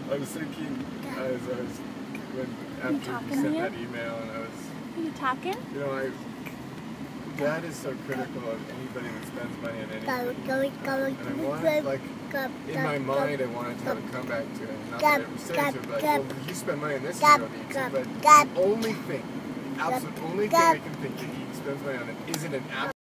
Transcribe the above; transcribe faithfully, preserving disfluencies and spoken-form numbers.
I was thinking as I was when after you sent that email, and I was. Are you talking? You know, I. Dad is so critical of anybody that spends money on anything. And I wanted, like, in my mind, I wanted to have a comeback to it. Not that I ever say to it, but well, you spend money on this, you don't need to. But the only thing, the absolute only thing I can think that he spends money on it isn't an absolute.